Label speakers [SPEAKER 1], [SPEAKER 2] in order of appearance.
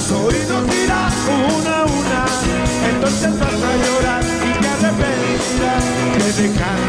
[SPEAKER 1] tus oídos dirás una a una, entonces vas a llorar y te arrepentirás de dejar